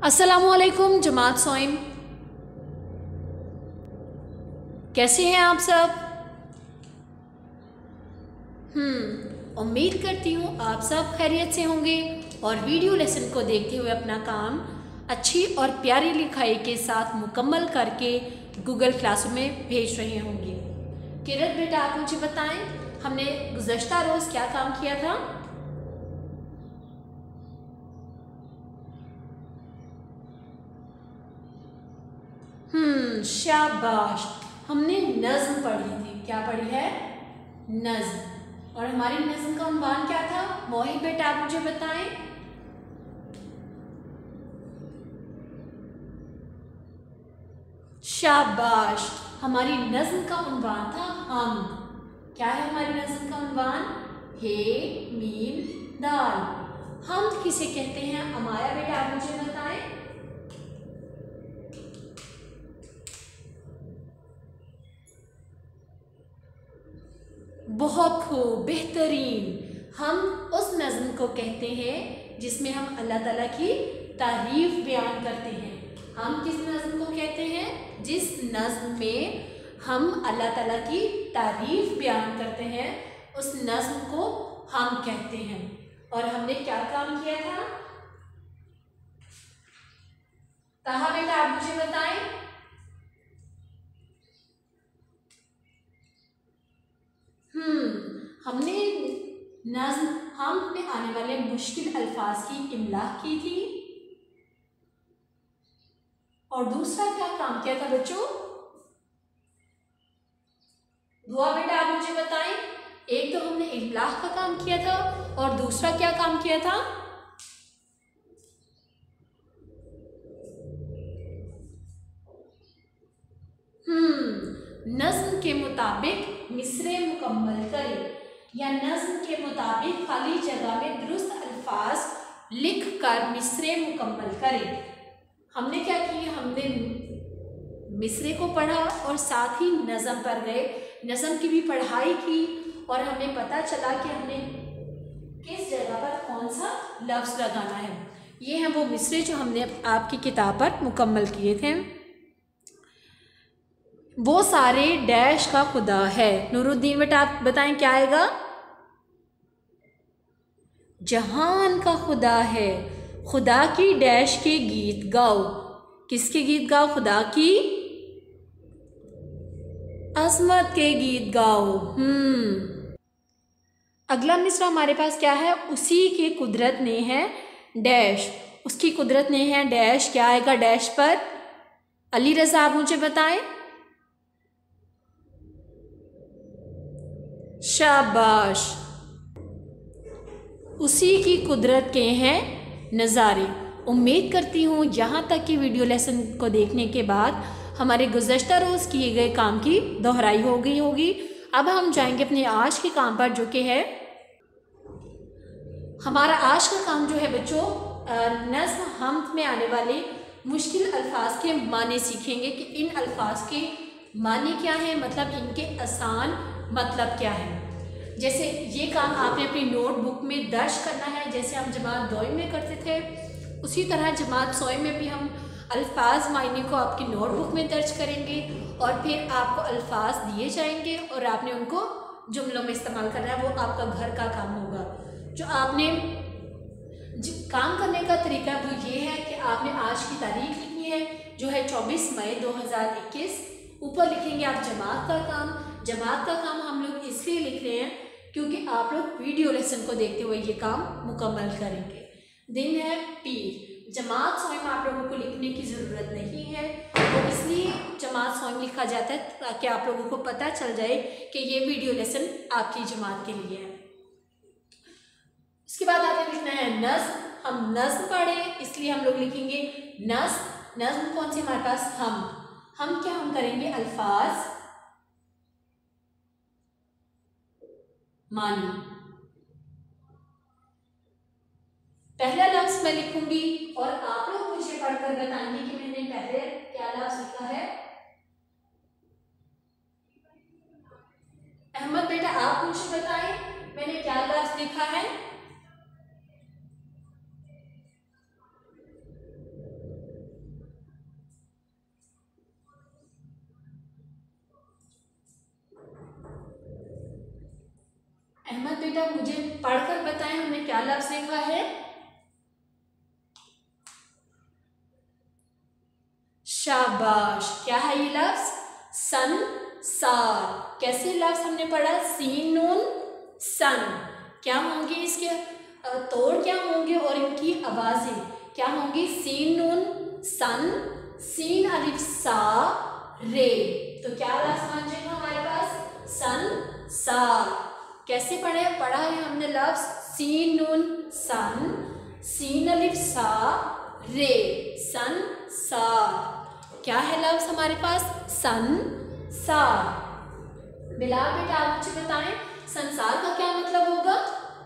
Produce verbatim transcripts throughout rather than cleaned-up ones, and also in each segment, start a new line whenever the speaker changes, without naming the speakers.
अस्सलामुअलैकुम जमात सोइम, कैसे हैं आप सब। हम्म उम्मीद करती हूँ आप सब खैरियत से होंगे और वीडियो लेसन को देखते हुए अपना काम अच्छी और प्यारी लिखाई के साथ मुकम्मल करके गूगल क्लासरूम में भेज रहे होंगे। किरत बेटा, आप मुझे बताएं, हमने गुज़श्ता रोज़ क्या काम किया था। हम्म शाबाश, हमने नज़्म पढ़ी थी। क्या पढ़ी है? नज़्म। और हमारी नज़्म का उन्वान क्या था? मोहित बेटा, आप मुझे बताएं। शाबाश, हमारी नज़्म का उन्वान था हम। क्या है हमारी नज़्म का उन्वान? हे मीम दाल। हम किसे कहते हैं? अमाया बेटा, आप मुझे बताएं। बहुत खूब, बेहतरीन। हम उस नज़्म को कहते हैं जिसमें हम अल्लाह ताला की तारीफ बयान करते हैं। हम किस नज़्म को कहते हैं? जिस नज़्म में हम अल्लाह ताला की तारीफ बयान करते हैं, उस नज़्म को हम कहते हैं। और हमने क्या काम किया था? ताहा बेटा, आप मुझे बताएं। हम्म हमने नज़्म हम में आने वाले मुश्किल अल्फाज की इमला की थी। और दूसरा क्या काम किया था बच्चों? दुआ बेटा, आप मुझे बताएं। एक तो हमने इमला का काम किया था और दूसरा क्या काम किया था? हम्म नज़्म के मुताबिक मिसरे मुकम्मल करें, या नज़्म के मुताबिक खाली जगह में दुरुस्त अल्फाज लिख कर मिसरे मुकम्मल करें। हमने क्या किया? हमने मिसरे को पढ़ा और साथ ही नज़्म पर गए, नज़्म की भी पढ़ाई की और हमें पता चला कि हमने किस जगह पर कौन सा लफ्ज़ लगाना है। ये हैं वो मिसरे जो हमने आपकी किताब पर मुकम्मल किए थे। वो सारे डैश का खुदा है। नूरुद्दीन बेटा, आप बताएं क्या आएगा? जहान का खुदा है, खुदा की डैश के गीत गाओ। किसके गीत गाओ? खुदा की अजमत के गीत गाओ। हम्म अगला मिसरा हमारे पास क्या है? उसी के कुदरत ने है डैश। उसकी कुदरत ने है डैश। क्या आएगा डैश पर? अली रज़ा, आप मुझे बताएं। शाबाश, उसी की कुदरत के हैं नज़ारे। उम्मीद करती हूँ यहाँ तक की वीडियो लेसन को देखने के बाद हमारे गुज़श्ता रोज़ किए गए काम की दोहराई हो गई होगी। अब हम जाएंगे अपने आज के काम पर, जो कि है हमारा आज का काम जो है बच्चों, नज़्म हमद में आने वाले मुश्किल अल्फाज के माने सीखेंगे कि इन अल्फाज के माने क्या हैं, मतलब इनके आसान मतलब क्या है। जैसे ये काम आपने अपनी नोटबुक में दर्ज करना है, जैसे हम जमात दोइम में करते थे, उसी तरह जमात सोइम में भी हम अल्फाज मायने को आपकी नोटबुक में दर्ज करेंगे और फिर आपको अल्फाज दिए जाएंगे और आपने उनको जुमलों में इस्तेमाल करना है। वो आपका घर का काम होगा। जो आपने काम करने का तरीका वो ये है कि आपने आज की तारीख लिखनी है, जो है चौबीस मई दो हज़ार इक्कीस। ऊपर लिखेंगे आप जमात का काम। जमात का काम हम लोग इसलिए लिख रहे हैं क्योंकि आप लोग वीडियो लेसन को देखते हुए ये काम मुकम्मल करेंगे। दिन है पीर। जमात सोइम आप लोगों को लिखने की ज़रूरत नहीं है, तो इसलिए जमात सोइम लिखा जाता है ताकि आप लोगों को पता चल जाए कि ये वीडियो लेसन आपकी जमात के लिए है। इसके बाद आपने लिखना है नज़्म। हम नज़्म पढ़े इसलिए हम लोग लिखेंगे नज़्म। नज़्म कौन सी हमारे पास? हम हम क्या हम करेंगे? अल्फाज मानी। पहला लफ्ज़ मैं लिखूंगी और आप लोग मुझे पढ़कर बताएंगे कि मैंने पहले क्या लफ्ज़ लिखा है। अहमद बेटा, आप मुझे बताएं मैंने क्या लफ्ज़ लिखा है। बेटा मुझे पढ़कर बताएं हमने क्या लफ्ज लिखा है। शाबाश, क्या है ये लफ्ज? संसार। कैसे लफ्ज हमने पढ़ा? सीन नून सन। क्या होंगे इसके तोड़, क्या होंगे और इनकी आवाजें क्या होंगी? सीन नून सन, सीन अलिफ सा रे। तो क्या लफ्ज बन जाएगा हमारे पास? संसार। कैसे पढ़े पढ़ा है हमने लफ्ज? सीन नून सन, सीन अलिफ सा रे, संसार। क्या है लफ्ज हमारे पास? संसार। बिलाल बेटा आप मुझे बताएं संसार का क्या मतलब होगा?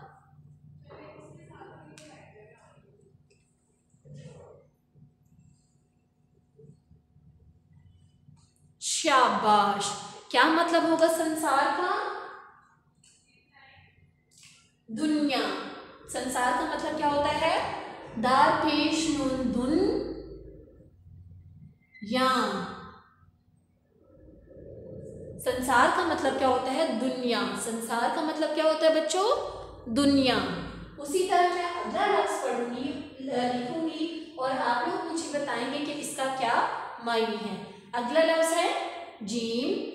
शाबाश, क्या मतलब होगा संसार का? दुनिया। संसार का मतलब क्या होता है? दार पेश नून दुन या। संसार का मतलब क्या होता है? दुनिया। संसार का मतलब क्या होता है बच्चों? दुनिया। उसी तरह मैं अगला लफ्ज पढ़ूंगी, लिखूंगी और आप लोग मुझे बताएंगे कि इसका क्या मायने है। अगला लफ्ज है जीम।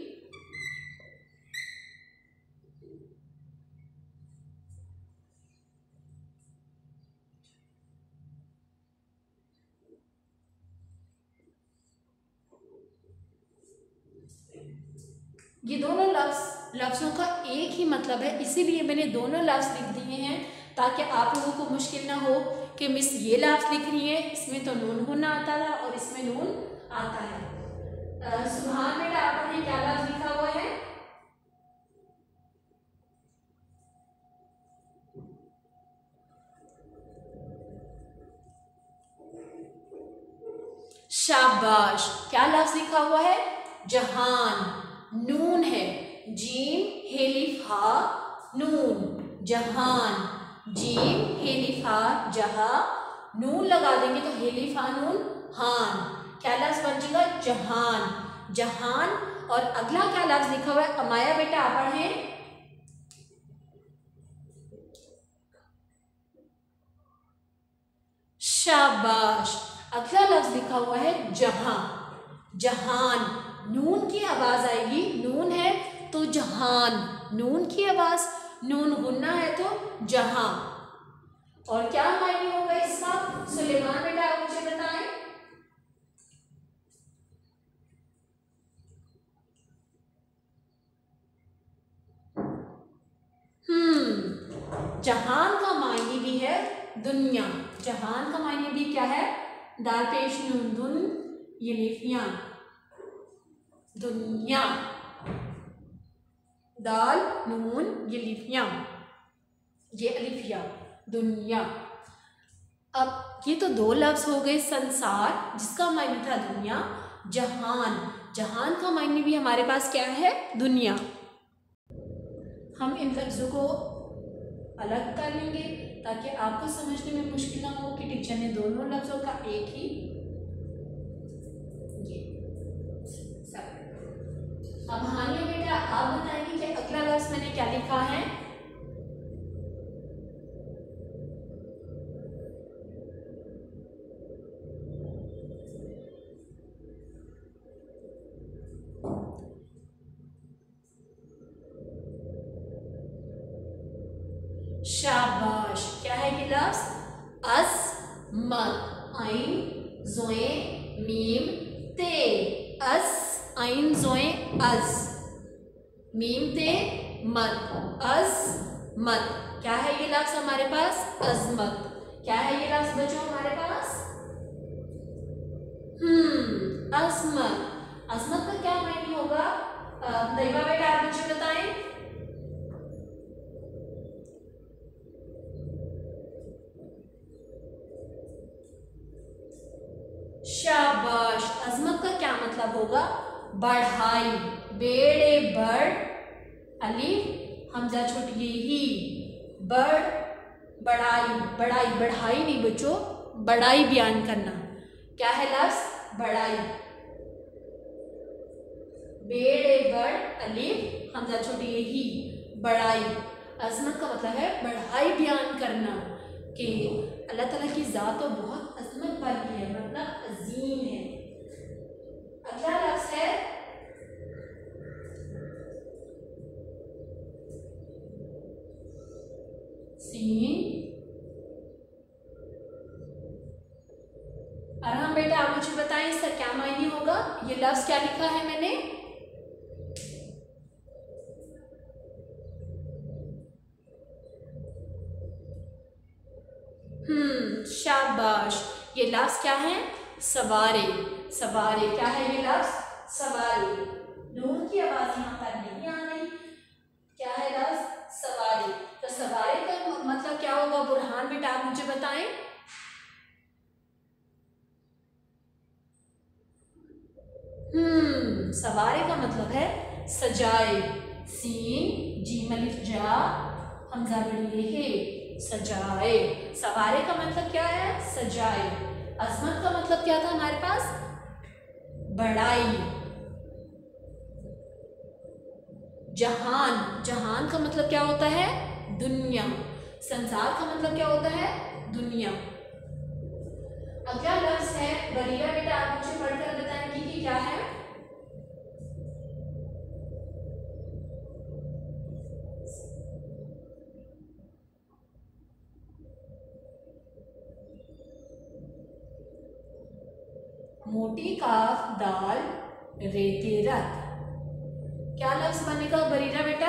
ये दोनों लफ्ज लफ्जों का एक ही मतलब है, इसीलिए मैंने दोनों लफ्ज लिख दिए हैं ताकि आप लोगों को मुश्किल ना हो कि मिस ये लफ्ज लिख रही है, इसमें तो नून होना आता था और इसमें नून आता है। सुभान बेटा आपने क्या लफ्ज लिखा हुआ है? शाबाश, क्या लफ्ज लिखा हुआ है? जहान। नून है, जीम हेलिफ हा नून, जहान। जीम हेलिफ हा जहा, नून लगा देंगे तो हेलिफ हा नून हान। क्या लफ्ज बन जाएगा? जहान। जहान। और अगला क्या लफ्ज लिखा हुआ है? अमाया बेटा आप पढ़ें। शाबाश, अगला लफ्ज लिखा हुआ है जहां। जहान, नून की आवाज आएगी, नून है तो जहान, नून की आवाज, नून गुन्ना है तो जहां। और क्या मायने होगा इसका? सुलेमान बेटा आप मुझे बताएं। हम्म जहान का मायने भी है दुनिया। जहान का मायने भी क्या है? दाल पेश नून दुन ये लिफिया, दुनिया। दाल नून ये लिफिया, ये अलिफिया, दुनिया। अब ये तो दो लफ्ज हो गए। संसार जिसका मायने था दुनिया, जहान, जहान का मायने भी हमारे पास क्या है? दुनिया। हम इन लफ्जों को अलग कर लेंगे ताकि आपको समझने में मुश्किल ना हो कि टीचर ने दोनों लफ्जों का एक ही ये सब। अब हानिया बेटा आप बताएंगे कि अगला लफ्ज मैंने क्या लिखा है? शाबाश, क्या है ये लफ्ज? अस्मत। आइन जोए मीम ते, अस आइन जोए अज, मीम ते मत, अज़मत। क्या है ये लफ्ज हमारे पास? अजमत। क्या है ये लफ्ज बच्चों हमारे पास? हम्म अजमत। अजमत का क्या मायने होगा? तैयबा बेटा आप मुझे बताएं। शाबाश, अजमत का क्या मतलब होगा? बढ़ाई। बेड़े बड़ अलिफ हमजा छोटी ही, बड़ बढ़ाई, बढ़ाई, बढ़ाई नहीं बच्चों, बढ़ाई बयान करना। क्या है लफ्ज? बढ़ाई। बेड़े बड़ अलिफ हमजा छोटी ही, बढ़ाई। अजमत का मतलब है बढ़ाई बयान करना कि अल्लाह ताला की ज़ात तो बहुत अजमत वाली है, मतलब अजीम है। अगला लफ्ज़ है सीन। अरहम बेटा आप मुझे बताएं इसका क्या मायने होगा? ये लफ्ज़ क्या लिखा है मैंने? हम्म शाबाश। ये लफ्ज़ क्या है? सवारे। सवारे क्या है ये लफ्ज़? सवारे। नून की आवाज़ यहाँ पर नहीं आ रही। क्या है लफ्ज़? सवारे। तो सवारे का मतलब क्या होगा बुरहान बेटा आप मुझे बताएं। हम्म सवारे का मतलब है सजाए। सीन जीम अलिफ जा हमजा बड़ी हे, सजाए। सवारे का मतलब क्या है? सजाए। अजमत का मतलब क्या था हमारे पास? बड़ाई। जहान। जहान का मतलब क्या होता है? दुनिया। संसार का मतलब क्या होता है? दुनिया। अगला लफ्ज़ है बरीरा। बेटा आप मुझे पढ़कर बताएं कि, कि क्या है? मोटी काफ दाल रेते रत। क्या लफ्ज़ बनेगा बरीरा बेटा?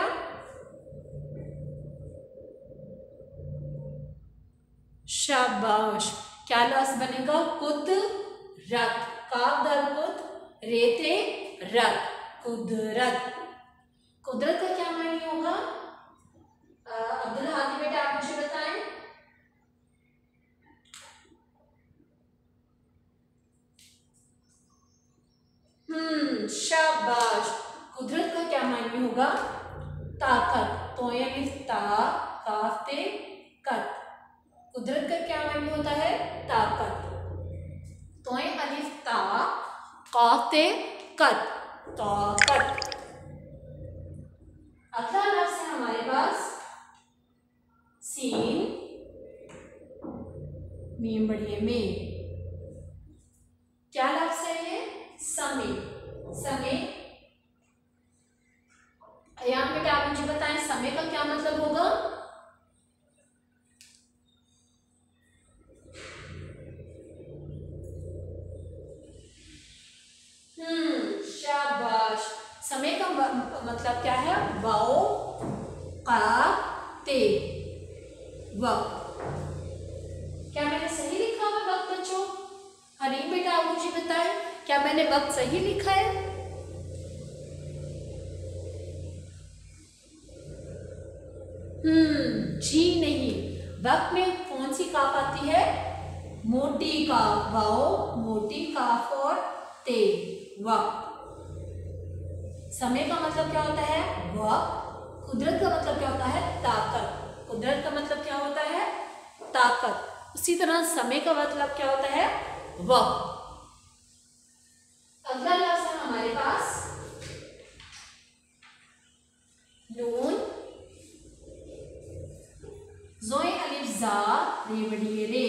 शाबाश। क्या लफ्ज़ बनेगा? कुदरत। काफ दाल कुद रेते रत, कुदरत। कुदरत का क्या मायने होगा? अब्दुल हादी बेटा आप मुझे बताएं। हम्म शाबाश। कुदरत का क्या मायने होगा? ताकत। तो ता काफ ते कत। कुदरत का क्या मायने होता है? ताकत। तो अलिफ ता काफ ते कत, ताकत। अगला लफ्ज़ है हमारे पास सीन मीम बड़ी में। क्या लफ्ज़ है ये? समय। समय। अयान बेटा आप मुझे बताएं समय का क्या मतलब होगा? हम्म शाबाश। समय का मतलब क्या है? वाओ का ते वक्त। क्या मैंने सही लिखा है वक्त बच्चों? हरीम बेटा आप मुझे बताएं क्या मैंने वक्त सही लिखा है? हम्म जी नहीं। वक्त में कौन सी काफ आती है? मोटी काफ। वाओ मोटी काफ और ते वक्त। समय का मतलब क्या होता है? वक्त। कुदरत का मतलब क्या होता है? ताकत। कुदरत का मतलब क्या होता है? ताकत। उसी तरह समय का मतलब क्या होता है? वक्त। अगला लफ्ज़ है हमारे पास नून जोए अलिफ जा रे बड़ी रे।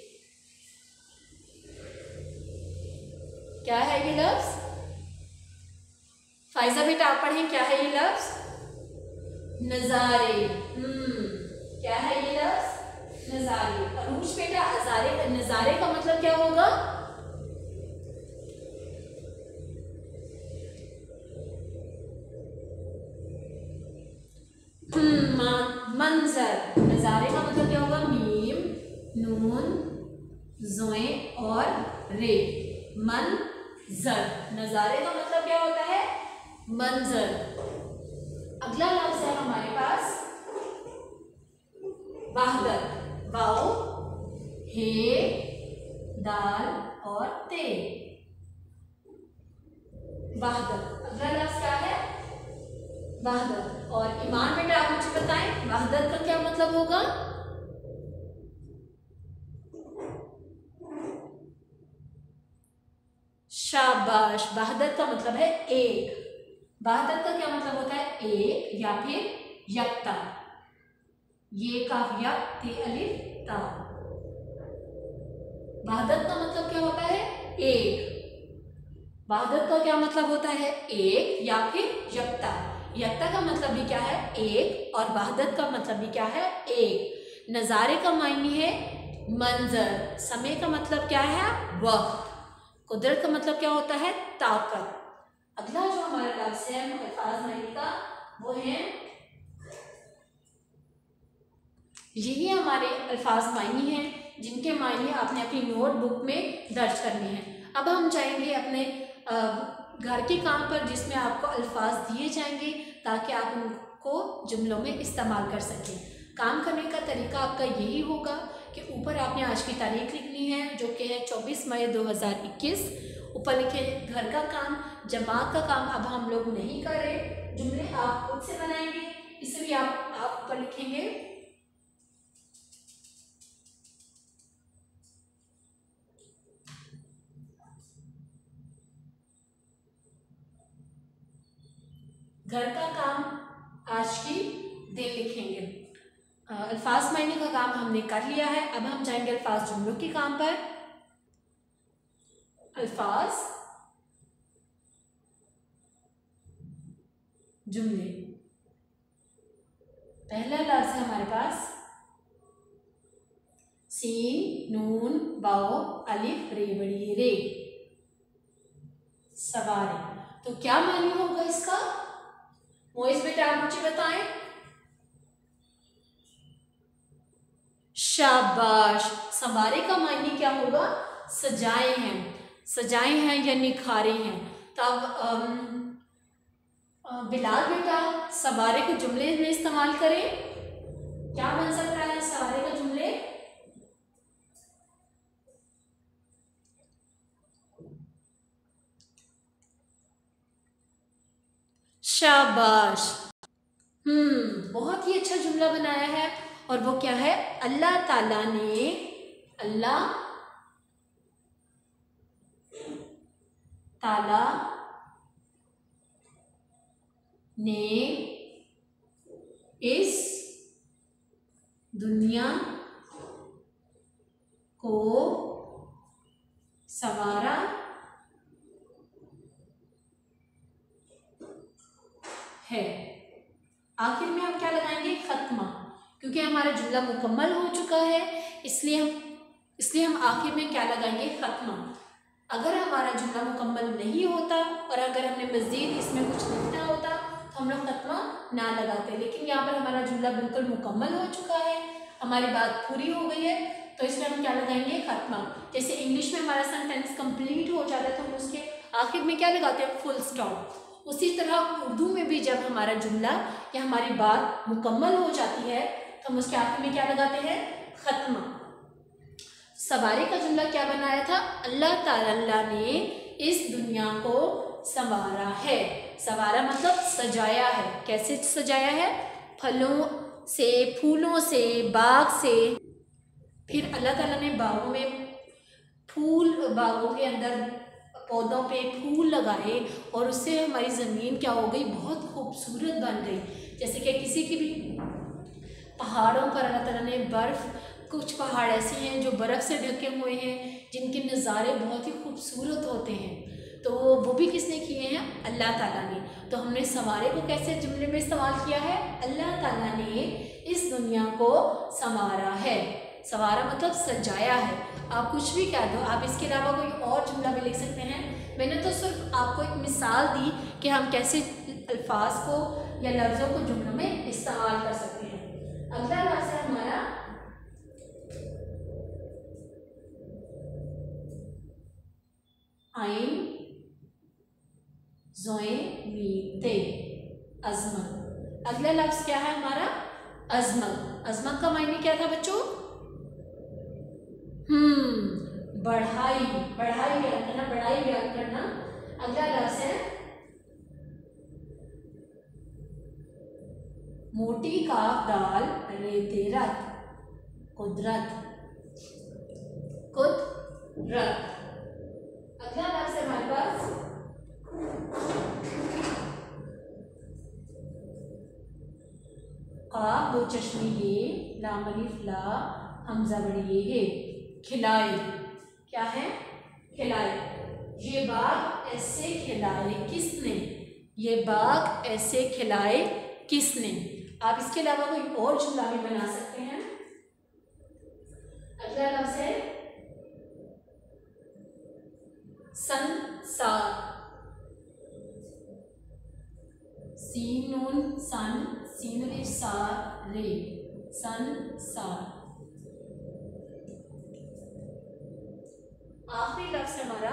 क्या है ये लफ्ज़? फाइजा बेटा आप पढ़ें क्या है ये लफ्ज़? नज़ारे। हम्म क्या है ये लफ्ज़? नज़ारे। अरूज बेटा अजारे नज़ारे का मतलब क्या होगा? हम्म मंजर। नज़ारे का मतलब क्या होगा? मीम नून जोए और रे मंजर। नज़ारे का मतलब क्या होता है? मंजर। अगला लफ्ज़ है हमारे पास वहदत। वाओ हे दाल और ते वहदत। अगला लफ्ज़ क्या है? वहदत। और ईमान बेटा आप मुझे बताएं वहदत का क्या मतलब होगा? शाबाश। वहदत का मतलब है एक। वहदत का क्या मतलब होता है? एक या फिर यकता। ये काफ या ते अलिफ ता। वहदत का मतलब क्या होता है? एक। वहदत का क्या मतलब होता है? एक या फिर यकता। यकता का मतलब भी क्या है? एक। और वहदत का मतलब भी क्या है? एक। नज़ारे का मायने है मंजर। समय का मतलब क्या है? वक्त। कुदरत का मतलब क्या होता है? ताकत। अगला जो हमारा लफ्ज़ है अल्फाज मायने का वो है, यही हमारे अल्फाज मायने हैं जिनके मायने आपने अपनी नोटबुक में दर्ज करने हैं। अब हम जाएंगे अपने घर के काम पर जिसमें आपको अल्फाज दिए जाएंगे ताकि आप उनको जुमलों में इस्तेमाल कर सकें। काम करने का तरीका आपका यही होगा कि ऊपर आपने आज की तारीख लिखनी है जो कि है चौबीस मई दो हज़ार इक्कीस। ऊपर लिखे घर का काम, जमात का काम अब हम लोग नहीं कर रहे, जुमले आप खुद से बनाएंगे, इसलिए आप आप ऊपर लिखेंगे घर का काम आज की दिन लिखेंगे। अल्फाज मायने का काम हमने कर लिया है। अब हम जाएंगे अल्फाज जुमलों के काम पर। अल्फाज जुमले, पहला लफ्ज़ है हमारे पास सीन नून वाओ अलिफ रे बड़ी रे, सवारे। तो क्या मानी होगा इसका? मोइस बेटा आप मुझे बताएं। शाबाश। सवारे का मायने क्या होगा? सजाए हैं, सजाए हैं या निखारे हैं। तब बिलाल बेटा सवारे को जुमले में इस्तेमाल करें, क्या बन सकता है सवारे का जुमले? शाबाश। हम्म बहुत ही अच्छा जुमला बनाया है। और वो क्या है? अल्लाह ताला ने, अल्लाह ताला ने इस दुनिया को संवारा है। आखिर में हम क्या लगाएंगे? खत्मा, क्योंकि हमारा जुमला मुकम्मल हो चुका है, इसलिए हम इसलिए हम आखिर में क्या लगाएंगे? खत्मा। अगर हमारा जुमला मुकम्मल नहीं होता और अगर हमने मज़ीद इसमें कुछ लिखना होता तो हम लोग खत्मा ना लगाते, लेकिन यहाँ पर हमारा जुमला बिल्कुल मुकम्मल हो चुका है, हमारी बात पूरी हो गई है, तो इसमें हम क्या लगाएंगे? खत्मा। जैसे इंग्लिश में हमारा सेंटेंस कंप्लीट हो जाता है तो हम उसके आखिर में क्या लगाते हैं? Full stop. उसी तरह उर्दू में भी जब हमारा जुमला या हमारी बात मुकम्मल हो जाती है तो हम उसके आखिर में क्या लगाते हैं? खत्मा। सवारे का जुमला क्या बनाया था? अल्लाह ताला ने इस दुनिया को संवारा है। संवारा मतलब सजाया है। कैसे सजाया है? फलों से, फूलों से, बाग से। फिर अल्लाह ताला ने बागों में फूल, बागों के अंदर पौधों पे फूल लगाए और उससे हमारी ज़मीन क्या हो गई? बहुत खूबसूरत बन गई। जैसे कि किसी की भी पहाड़ों पर अल्लाह ताला ने बर्फ़, कुछ पहाड़ ऐसे हैं जो बर्फ़ से ढके हुए हैं जिनके नज़ारे बहुत ही खूबसूरत होते हैं, तो वो भी किसने किए हैं? अल्लाह ताला ने। तो हमने संवारे को कैसे जुमले में इस्तेमाल किया है? अल्लाह ताला ने इस दुनिया को संवारा है। संवारा मतलब सजाया है। आप कुछ भी कह दो, आप इसके अलावा कोई और जुमला भी लिख सकते हैं। मैंने तो सिर्फ आपको एक मिसाल दी कि हम कैसे अल्फाज को या लफ्ज़ों को जुमलों में इस्तेमाल कर सकते हैं। अगला लफ्ज़ है हमारा आइन जोए मीते, अज़मत। अगला लफ्ज़ क्या है हमारा? अज़मत। अज़मत का मायने क्या था बच्चों? हम्म बढ़ाई, बढ़ाई याद करना, बढ़ाई याद करना। अगला लफ्ज़ है मोटी काफ दाल रेते रत, कुदरत, कुदरत। अगला लफ्ज़ है हमारे पास काफ दो चश्मे ये, लाम अलिफ ला, हमजा बड़ी ये है। खिलाए, क्या है? खिलाए। ये बाग ऐसे खिलाए किसने? ये बाग ऐसे खिलाए किसने? आप इसके अलावा कोई और जुमला भी बना सकते हैं। अगला लफ्ज है संसार। सीन नून सन, सीन अलिफ सा रे, संसार। आखिरी लफ्ज हमारा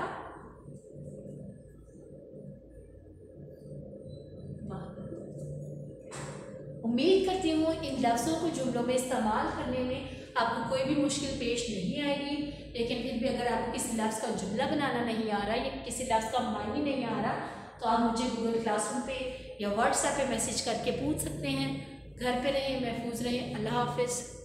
उम्मीद करती हूँ इन लफ्ज़ों को जुमलों में इस्तेमाल करने में आपको कोई भी मुश्किल पेश नहीं आएगी। लेकिन फिर भी अगर आपको किसी लफ्ज़ का जुमला बनाना नहीं आ रहा या किसी लफ्ज़ का मायने नहीं आ रहा तो आप मुझे गूगल क्लासरूम पे या व्हाट्सएप पे मैसेज करके पूछ सकते हैं। घर पे रहें, महफूज रहें। अल्लाह हाफिज़।